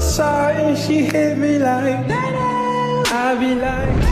side and she hit me like, I be like